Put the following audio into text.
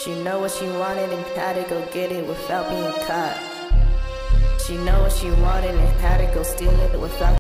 She know what she wanted and had to go get it without being caught. She know what she wanted and had to go steal it without